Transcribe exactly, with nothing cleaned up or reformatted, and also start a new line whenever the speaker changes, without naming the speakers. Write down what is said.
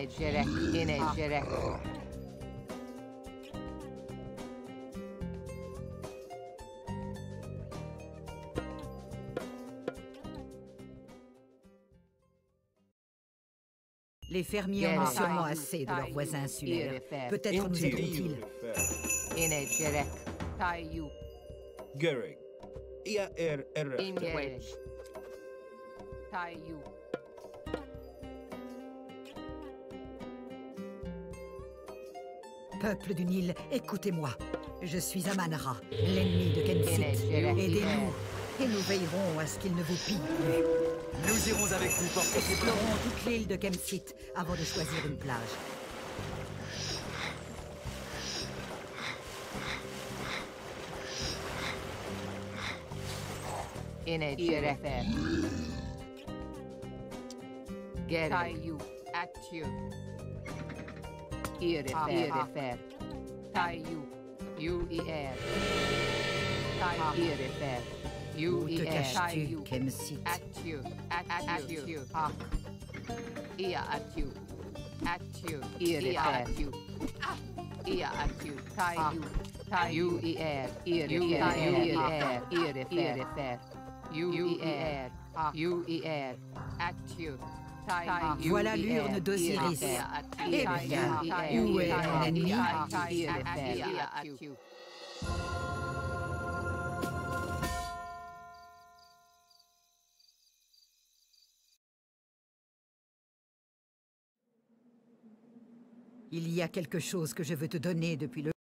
Inegere, inegere.
Les fermiers en ont sûrement assez de leurs voisins insulaires. Peut-être nous aideront-ils.
Inegere, Tayu,
Gereg. Ia er er.
Ingej, Tayu.
Peuple du Nil, écoutez-moi. Je suis Aman-Ra, l'ennemi de Kensit. Aidez-nous, et nous veillerons à ce qu'il ne vous pille plus.
Nous irons avec vous porter ses plans.
Explorons toute l'île de Kemsit avant de choisir une plage.
Inegere, Gereg, Tayu, Atyu. Irefer, Tayu, U-I-R. Tayu, Irefer.
Où te
U-I-R.
caches-tu, Kemsit?
Atyu, Atyu, Hak. Ia Atyu, Atyu, Irefer. Ia Atyu, Tayu, Tayu, U-I-R, Irefer, Irefer, U-I-R, U-I-R, Atyu.
Voilà l'urne d'Osiris. Eh bien, où est mon ennemi? Il y a quelque chose que je veux te donner depuis le